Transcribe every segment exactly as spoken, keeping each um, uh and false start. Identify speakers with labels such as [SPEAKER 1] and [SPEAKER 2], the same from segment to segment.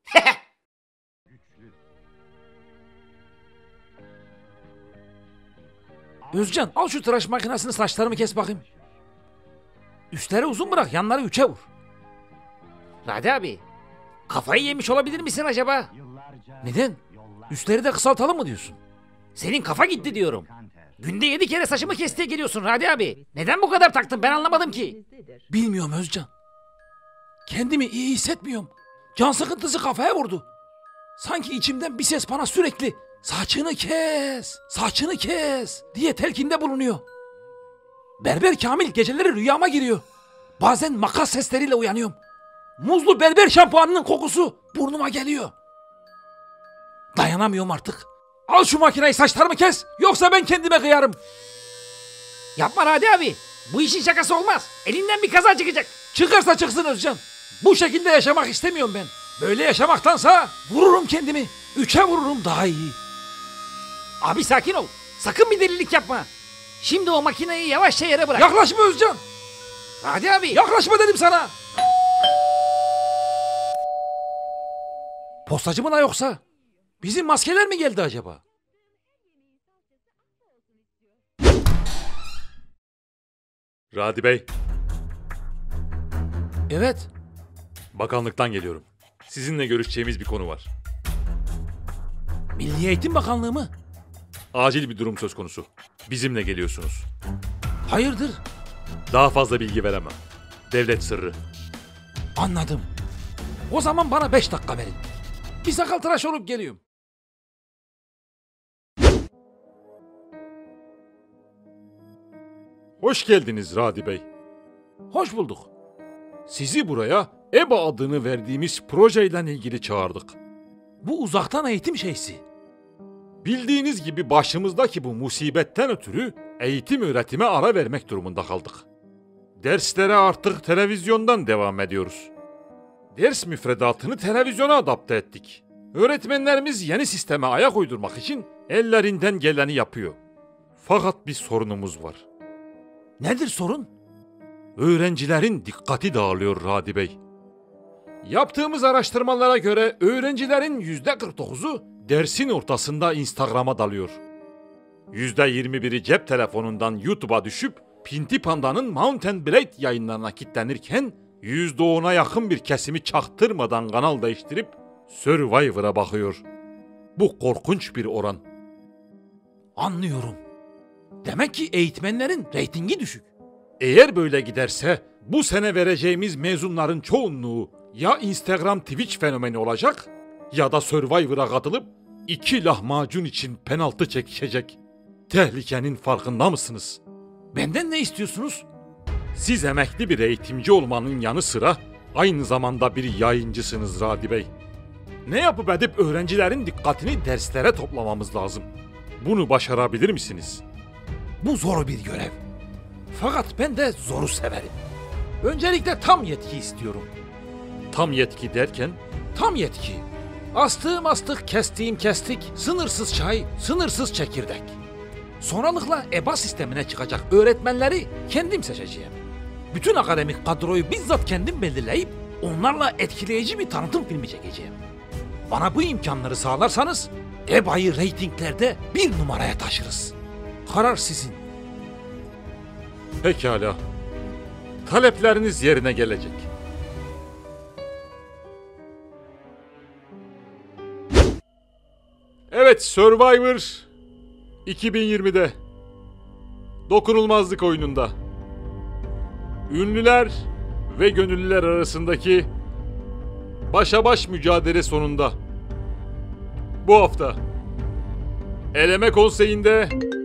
[SPEAKER 1] Özcan, al şu tıraş makinesini, saçlarımı kes bakayım. Üstleri uzun bırak, yanları üçe vur.
[SPEAKER 2] Radi abi, kafayı yemiş olabilir misin acaba?
[SPEAKER 1] Neden? Üstleri de kısaltalım mı diyorsun?
[SPEAKER 2] Senin kafa gitti diyorum. Günde yedi kere saçımı kes diye geliyorsun Radi abi. Neden bu kadar taktın, ben anlamadım ki.
[SPEAKER 1] Bilmiyorum Özcan. Kendimi iyi hissetmiyorum. Can sıkıntısı kafaya vurdu. Sanki içimden bir ses bana sürekli saçını kes, saçını kes diye telkinde bulunuyor. Berber Kamil geceleri rüyama giriyor. Bazen makas sesleriyle uyanıyorum. Muzlu berber şampuanının kokusu burnuma geliyor. Dayanamıyorum artık. Al şu makineyi, saçlarımı kes, yoksa ben kendime kıyarım.
[SPEAKER 2] Yapma Radi abi, bu işin şakası olmaz. Elinden bir kaza çıkacak.
[SPEAKER 1] Çıkarsa çıksın Özcan. Bu şekilde yaşamak istemiyorum ben. Böyle yaşamaktansa vururum kendimi. Üçe vururum, daha iyi.
[SPEAKER 2] Abi sakin ol. Sakın bir delilik yapma. Şimdi o makineyi yavaşça yere bırak.
[SPEAKER 1] Yaklaşma Özcan.
[SPEAKER 2] Radi abi.
[SPEAKER 1] Yaklaşma dedim sana. Postacı mı la yoksa? Bizim maskeler mi geldi acaba?
[SPEAKER 3] Radi Bey,
[SPEAKER 1] Evet.
[SPEAKER 3] bakanlıktan geliyorum. Sizinle görüşeceğimiz bir konu var.
[SPEAKER 1] Milli Eğitim Bakanlığı mı?
[SPEAKER 3] Acil bir durum söz konusu. Bizimle geliyorsunuz.
[SPEAKER 1] Hayırdır?
[SPEAKER 3] Daha fazla bilgi veremem. Devlet sırrı.
[SPEAKER 1] Anladım. O zaman bana beş dakika verin. Bir sakal tıraş olup geliyorum.
[SPEAKER 3] Hoş geldiniz Radi Bey.
[SPEAKER 1] Hoş bulduk.
[SPEAKER 3] Sizi buraya E B A adını verdiğimiz projeyle ilgili çağırdık.
[SPEAKER 1] Bu uzaktan eğitim şeysi.
[SPEAKER 3] Bildiğiniz gibi başımızdaki bu musibetten ötürü eğitim öğretime ara vermek durumunda kaldık. Derslere artık televizyondan devam ediyoruz. Ders müfredatını televizyona adapte ettik. Öğretmenlerimiz yeni sisteme ayak uydurmak için ellerinden geleni yapıyor. Fakat bir sorunumuz var.
[SPEAKER 1] Nedir sorun?
[SPEAKER 3] Öğrencilerin dikkati dağılıyor Radi Bey. Yaptığımız araştırmalara göre öğrencilerin yüzde kırk dokuzu dersin ortasında Instagram'a dalıyor. yüzde yirmi biri cep telefonundan YouTube'a düşüp Pinti Panda'nın Mountain Blade yayınlarına kilitlenirken yüzde ona yakın bir kesimi çaktırmadan kanal değiştirip Survivor'a bakıyor. Bu korkunç bir oran.
[SPEAKER 1] Anlıyorum. Demek ki eğitmenlerin reytingi düşük.
[SPEAKER 3] Eğer böyle giderse bu sene vereceğimiz mezunların çoğunluğu ya Instagram Twitch fenomeni olacak ya da Survivor'a katılıp iki lahmacun için penaltı çekişecek. Tehlikenin farkında mısınız?
[SPEAKER 1] Benden ne istiyorsunuz?
[SPEAKER 3] Siz emekli bir eğitimci olmanın yanı sıra aynı zamanda bir yayıncısınız Radi Bey. Ne yapıp edip öğrencilerin dikkatini derslere toplamamız lazım. Bunu başarabilir misiniz?
[SPEAKER 1] Bu zor bir görev. Fakat ben de zoru severim. Öncelikle tam yetki istiyorum.
[SPEAKER 3] Tam yetki derken?
[SPEAKER 1] Tam yetki. Astığım astık, kestiğim kestik, sınırsız çay, sınırsız çekirdek. Sonralıkla E B A sistemine çıkacak öğretmenleri kendim seçeceğim. Bütün akademik kadroyu bizzat kendim belirleyip onlarla etkileyici bir tanıtım filmi çekeceğim. Bana bu imkanları sağlarsanız E B A'yı reytinglerde bir numaraya taşırız. Karar sizin.
[SPEAKER 3] Pekala. Talepleriniz yerine gelecek. Evet, Survivor iki bin yirmide dokunulmazlık oyununda ünlüler ve gönüllüler arasındaki başa baş mücadele sonunda bu hafta eleme konseyinde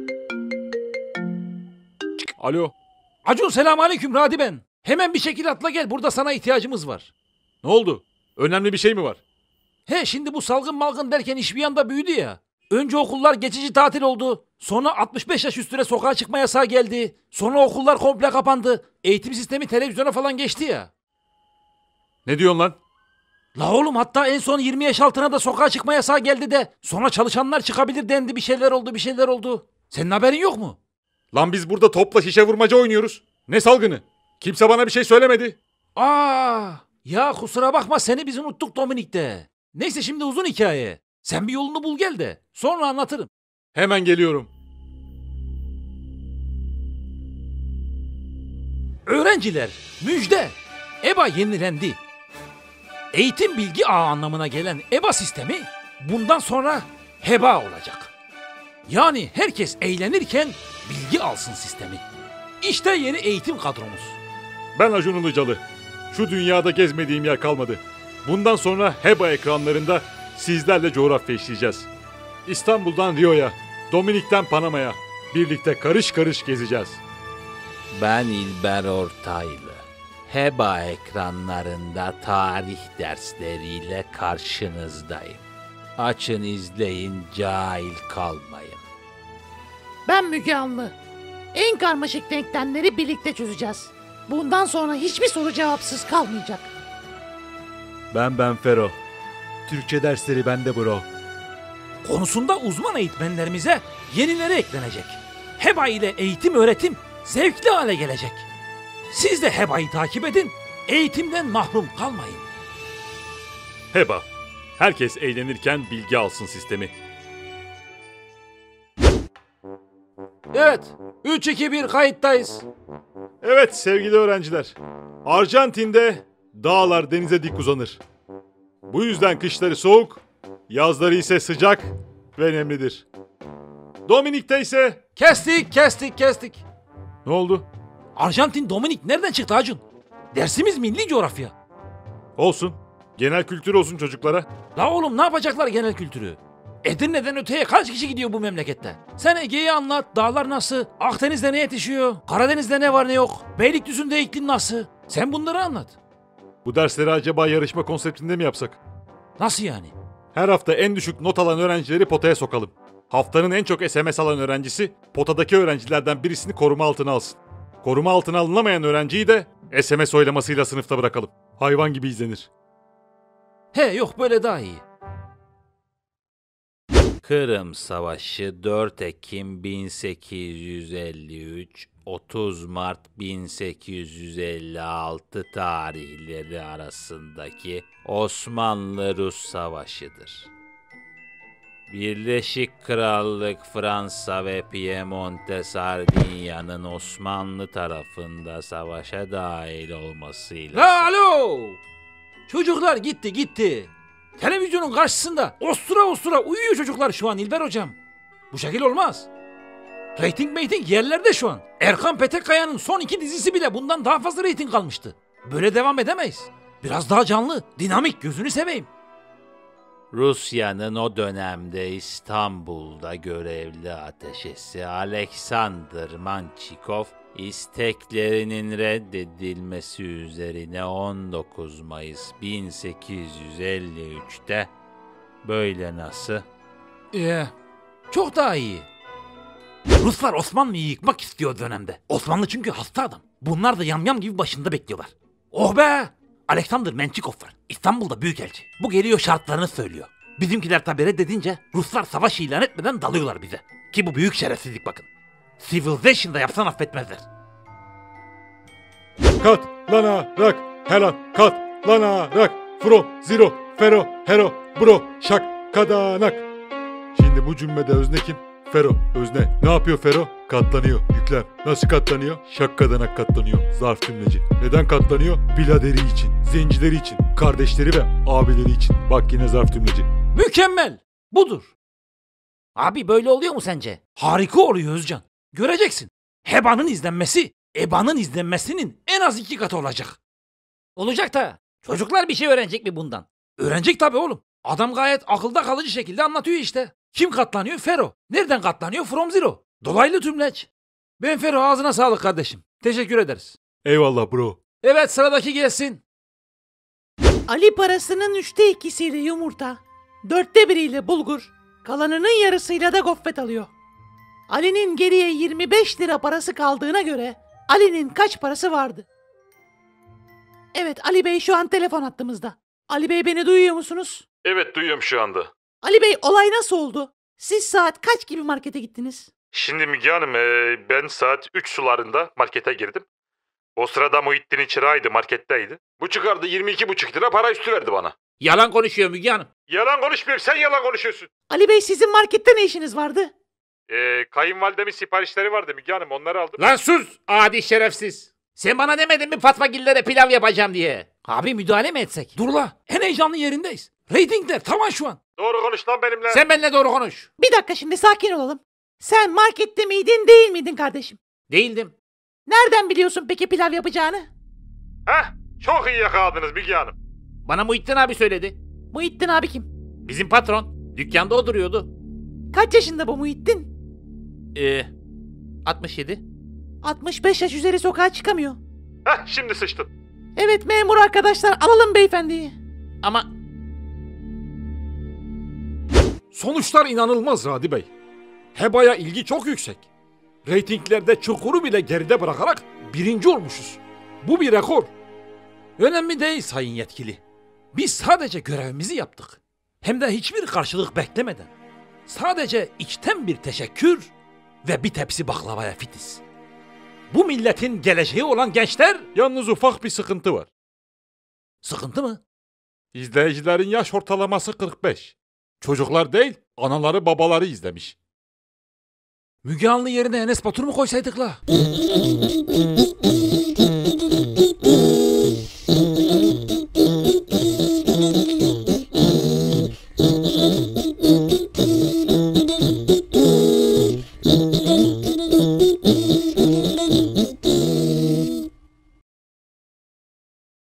[SPEAKER 3] Alo.
[SPEAKER 1] Acun, selamünaleyküm, Radi ben. Hemen bir şekil atla gel, burada sana ihtiyacımız var.
[SPEAKER 3] Ne oldu? Önemli bir şey mi var?
[SPEAKER 1] He, şimdi bu salgın malgın derken iş bir anda büyüdü ya. Önce okullar geçici tatil oldu. Sonra altmış beş yaş üstüne sokağa çıkma yasağı geldi. Sonra okullar komple kapandı. Eğitim sistemi televizyona falan geçti ya.
[SPEAKER 3] Ne diyorsun lan?
[SPEAKER 1] La oğlum, hatta en son yirmi yaş altına da sokağa çıkma yasağı geldi de. Sonra çalışanlar çıkabilir dendi, bir şeyler oldu bir şeyler oldu. Senin haberin yok mu?
[SPEAKER 3] Lan biz burada topla şişe vurmaca oynuyoruz. Ne salgını? Kimse bana bir şey söylemedi.
[SPEAKER 1] Aa, ya kusura bakma, seni biz unuttuk Dominik'te. Neyse şimdi uzun hikaye. Sen bir yolunu bul gel de sonra anlatırım.
[SPEAKER 3] Hemen geliyorum.
[SPEAKER 1] Öğrenciler, müjde! E B A yenilendi. Eğitim bilgi ağı anlamına gelen E B A sistemi bundan sonra heba olacak. Yani herkes eğlenirken bilgi alsın sistemi. İşte yeni eğitim kadromuz.
[SPEAKER 3] Ben Acun Ilıcalı. Şu dünyada gezmediğim yer kalmadı. Bundan sonra HEBA ekranlarında sizlerle coğrafya işleyeceğiz. İstanbul'dan Rio'ya, Dominik'ten Panama'ya birlikte karış karış gezeceğiz.
[SPEAKER 2] Ben İlber Ortaylı. HEBA ekranlarında tarih dersleriyle karşınızdayım. Açın izleyin, cahil kalmayın.
[SPEAKER 4] Ben Müge Anlı. En karmaşık denklemleri birlikte çözeceğiz. Bundan sonra hiçbir soru cevapsız kalmayacak.
[SPEAKER 5] Ben Ben Fero. Türkçe dersleri bende bro.
[SPEAKER 1] Konusunda uzman eğitmenlerimize yenileri eklenecek. HEBA ile eğitim öğretim zevkli hale gelecek. Siz de HEBA'yı takip edin, eğitimden mahrum kalmayın.
[SPEAKER 3] HEBA, herkes eğlenirken bilgi alsın sistemi.
[SPEAKER 1] Evet, üç iki bir kayıttayız.
[SPEAKER 3] Evet sevgili öğrenciler, Arjantin'de dağlar denize dik uzanır. Bu yüzden kışları soğuk, yazları ise sıcak ve nemlidir. Dominik'te ise...
[SPEAKER 1] Kestik, kestik, kestik.
[SPEAKER 3] Ne oldu?
[SPEAKER 1] Arjantin Dominik nereden çıktı Acun? Dersimiz milli coğrafya.
[SPEAKER 3] Olsun. Genel kültür olsun çocuklara.
[SPEAKER 1] La oğlum ne yapacaklar genel kültürü? Edirne'den öteye kaç kişi gidiyor bu memlekette? Sen Ege'yi anlat, dağlar nasıl? Akdeniz'de ne yetişiyor? Karadeniz'de ne var ne yok? Beylikdüzü'nde iklim nasıl? Sen bunları anlat.
[SPEAKER 3] Bu dersleri acaba yarışma konseptinde mi yapsak?
[SPEAKER 1] Nasıl yani?
[SPEAKER 3] Her hafta en düşük not alan öğrencileri potaya sokalım. Haftanın en çok S M S alan öğrencisi potadaki öğrencilerden birisini koruma altına alsın. Koruma altına alınamayan öğrenciyi de S M S oylamasıyla sınıfta bırakalım. Hayvan gibi izlenir.
[SPEAKER 1] He yok böyle daha iyi.
[SPEAKER 2] Kırım Savaşı dört Ekim bin sekiz yüz elli üç, otuz Mart bin sekiz yüz elli altı tarihleri arasındaki Osmanlı-Rus Savaşı'dır. Birleşik Krallık, Fransa ve Piemonte Sardinya'nın Osmanlı tarafında savaşa dahil olmasıyla...
[SPEAKER 1] La alo! Çocuklar gitti gitti. Televizyonun karşısında ostura ostura uyuyor çocuklar şu an İlber hocam. Bu şekil olmaz. Rating meyting yerlerde şu an. Erkan Petekkaya'nın son iki dizisi bile bundan daha fazla reyting almıştı. Böyle devam edemeyiz. Biraz daha canlı, dinamik, gözünü seveyim.
[SPEAKER 2] Rusya'nın o dönemde İstanbul'da görevli ateşesi Alexander Manchikov, isteklerinin reddedilmesi üzerine on dokuz Mayıs bin sekiz yüz elli üçte böyle nasıl?
[SPEAKER 1] Ee, çok daha iyi. Ruslar Osmanlı'yı yıkmak istiyor dönemde. Osmanlı çünkü hasta adam. Bunlar da yamyam gibi başında bekliyorlar. Oh be! Alexander Menchikov var. İstanbul'da büyükelçi. Bu geliyor şartlarını söylüyor. Bizimkiler tabi reddedince Ruslar savaş ilan etmeden dalıyorlar bize. Ki bu büyük şerefsizlik bakın. Civilization'da yapsan affetmezler.
[SPEAKER 3] Katlanarak, helan katlanarak, from, zero, fero, hero, bro, şak, kadanak. Şimdi bu cümlede özne kim? Fero, özne. Ne yapıyor Fero? Katlanıyor, yüklem. Nasıl katlanıyor? Şak kadanak katlanıyor. Zarf cümleci. Neden katlanıyor? Biladeri için, zencileri için, kardeşleri ve abileri için. Bak yine zarf cümleci.
[SPEAKER 1] Mükemmel. Budur.
[SPEAKER 2] Abi böyle oluyor mu sence?
[SPEAKER 1] Harika oluyor Özcan. Göreceksin. HEBA'nın izlenmesi, EBA'nın izlenmesinin en az iki katı olacak.
[SPEAKER 2] Olacak da çocuklar bir şey öğrenecek mi bundan?
[SPEAKER 1] Öğrenecek tabii oğlum. Adam gayet akılda kalıcı şekilde anlatıyor işte. Kim katlanıyor? Fero. Nereden katlanıyor? From zero. Dolaylı tümleç. Ben Fero, ağzına sağlık kardeşim. Teşekkür ederiz.
[SPEAKER 3] Eyvallah bro.
[SPEAKER 1] Evet, sıradaki gelsin.
[SPEAKER 4] Ali parasının üçte ikisiyle yumurta, dörtte biriyle bulgur, kalanının yarısıyla da gofret alıyor. Ali'nin geriye yirmi beş lira parası kaldığına göre Ali'nin kaç parası vardı? Evet, Ali Bey şu an telefon hattımızda. Ali Bey, beni duyuyor musunuz?
[SPEAKER 3] Evet, duyuyorum şu anda.
[SPEAKER 4] Ali Bey, olay nasıl oldu? Siz saat kaç gibi markete gittiniz?
[SPEAKER 3] Şimdi Müge Hanım, e, ben saat üç sularında markete girdim. O sırada Muhittin'in çırağıydı, marketteydi. Bu çıkardı yirmi iki buçuk lira para üstü verdi bana.
[SPEAKER 2] Yalan konuşuyor Müge Hanım.
[SPEAKER 3] Yalan konuşmuyorum, sen yalan konuşuyorsun.
[SPEAKER 4] Ali Bey sizin markette ne işiniz vardı?
[SPEAKER 3] Ee, kayınvalidemin siparişleri vardı Müge Hanım, onları aldım.
[SPEAKER 2] Lan sus adi şerefsiz. Sen bana demedin mi Fatmagillere pilav yapacağım diye? Abi müdahale mi etsek?
[SPEAKER 1] Dur la, en heyecanlı yerindeyiz. Reytingler tavan şu an.
[SPEAKER 3] Doğru konuş lan benimle.
[SPEAKER 2] Sen benimle doğru konuş.
[SPEAKER 4] Bir dakika şimdi sakin olalım. Sen markette miydin değil miydin kardeşim?
[SPEAKER 2] Değildim.
[SPEAKER 4] Nereden biliyorsun peki pilav yapacağını?
[SPEAKER 3] Heh, çok iyi yakaladınız Müge Hanım.
[SPEAKER 2] Bana Muhittin abi söyledi.
[SPEAKER 4] Muhittin abi kim?
[SPEAKER 2] Bizim patron. Dükkanda o duruyordu.
[SPEAKER 4] Kaç yaşında bu Muhittin?
[SPEAKER 2] Ee, altmış yedi.
[SPEAKER 4] altmış beş yaş üzeri sokağa çıkamıyor.
[SPEAKER 3] Heh, şimdi sıçtın.
[SPEAKER 4] Evet memur arkadaşlar alalım beyefendiyi.
[SPEAKER 2] Ama
[SPEAKER 3] Sonuçlar inanılmaz Radi Bey. Heba'ya ilgi çok yüksek. Reytinglerde Çukur'u bile geride bırakarak birinci olmuşuz. Bu bir rekor.
[SPEAKER 1] Önemli değil sayın yetkili. Biz sadece görevimizi yaptık. Hem de hiçbir karşılık beklemeden. Sadece içten bir teşekkür ve bir tepsi baklavaya fitiz. Bu milletin geleceği olan gençler...
[SPEAKER 3] Yalnız ufak bir sıkıntı var.
[SPEAKER 1] Sıkıntı mı?
[SPEAKER 3] İzleyicilerin yaş ortalaması kırk beş. Çocuklar değil, anaları babaları izlemiş.
[SPEAKER 1] Müge Anlı yerine Enes Batur mu koysaydık la?